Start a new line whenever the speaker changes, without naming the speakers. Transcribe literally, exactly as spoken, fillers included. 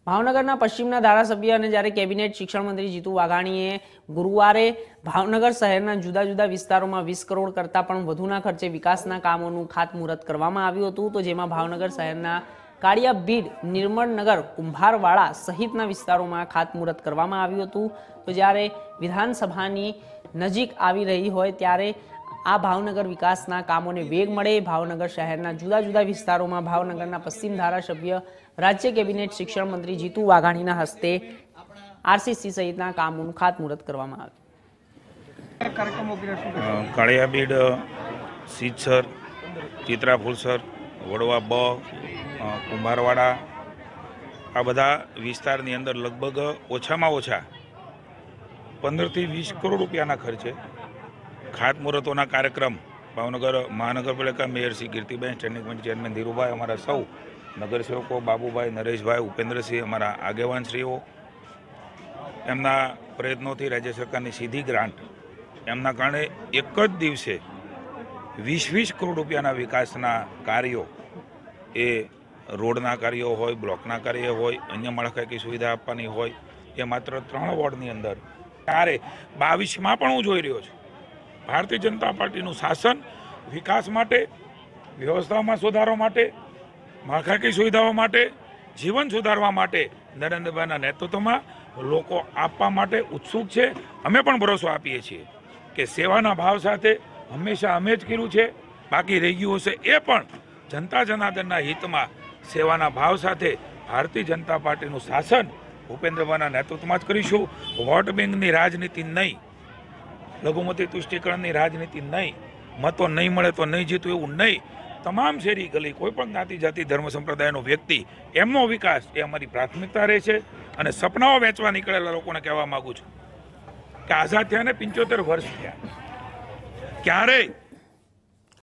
ભાવનગરના પશ્ચિમના ધારાસભ્ય અને જ્યારે કેબિનેટ શિક્ષણ મંત્રી જીતુ વાઘાણીએ ગુરુવારે ભાવનગર શહેરના જુદા જુદા વિસ્તારોમાં વીસ કરોડ કરતાં પણ વધુના ખર્ચે વિકાસના કામોનું ખાતમુહૂર્ત કરવામાં આવ્યું હતું, તો જેમાં ભાવનગર શહેરના કાળિયા બીડ, નિર્મળનગર, કુંભારવાડા સહિતના વિસ્તારોમાં ખાતમુહૂર્ત કરવામાં આવ્યું હતું। તો જ્યારે વિધાનસભાની નજીક આવી રહી હોય ત્યારે આ ભાવનગર વિકાસના કામોને વેગ મળે, ભાવનગર શહેરના જુદા જુદા વિસ્તારોમાં ભાવનગરના પશ્ચિમ ધારાસભ્ય રાજ્ય કેબિનેટ શિક્ષણ મંત્રી જીતુ વાઘાણીના હસ્તે આરસીસી સહિતના કામોનું ખાતમુહૂર્ત કરવામાં આવ્યું।
કાળિયા બીડ, સિદ્ધસર, ચિત્રા ફૂલસર, વડવા બ, કુંભારવાડા આ બધા વિસ્તારની અંદર લગભગ ઓછામાં ઓછા પંદરથી વીસ કરોડ રૂપિયાના ખર્ચે ખાતમુહૂર્તોના કાર્યક્રમ ભાવનગર મહાનગરપાલિકા mayor Shri Kirtiben, standing committee chairman Dhirubhai, અમારા સૌ નગરસેવકો બાબુભાઈ, નરેશભાઈ, ઉપેન્દ્રસિંહ, અમારા આગેવાનશ્રીઓ, એમના પ્રયત્નોથી રાજ્ય સરકારની સીધી ગ્રાન્ટ એમના કારણે એક જ દિવસે વીસ વીસ કરોડ રૂપિયાના વિકાસના કાર્યો, એ રોડના કાર્યો હોય, બ્લોકના કાર્યો હોય, અન્ય માળખાકીય સુવિધા આપવાની હોય, એ માત્ર ત્રણ વોર્ડની અંદર ત્યારે બાવીસમાં પણ હું જોઈ રહ્યો છું ભારતીય જનતા પાર્ટીનું શાસન વિકાસ માટે, વ્યવસ્થામાં સુધારો માટે, માળખાકીય સુવિધાઓ માટે, જીવન સુધારવા માટે નરેન્દ્રભાઈના નેતૃત્વમાં લોકો આપવા માટે ઉત્સુક છે। અમે પણ ભરોસો આપીએ છીએ કે સેવાના ભાવ સાથે હંમેશા અમે જ કર્યું છે, બાકી રહી ગયું હશે એ પણ જનતા જનાર્દનના હિતમાં સેવાના ભાવ સાથે ભારતીય જનતા પાર્ટીનું શાસન ભૂપેન્દ્રભાઈના નેતૃત્વમાં જ કરીશું। વોટ બેંકની રાજનીતિ નહીં, લઘુમતી તુષ્ટિકરણની રાજનીતિ નહીં, મતો નહીં મળે તો નહીં જીતું એવું નહીં, તમામ શેરી ગલી કોઈ પણ જ્ઞાતિ જાતિ ધર્મ સંપ્રદાયનો વ્યક્તિ એમનો વિકાસ એ અમારી પ્રાથમિકતા રહે છે। અને સપનાઓ વેચવા નીકળેલા લોકોને કહેવા માગું છું કે આઝાદ થયા ને પંચોતેર વર્ષ થયા, ક્યારેય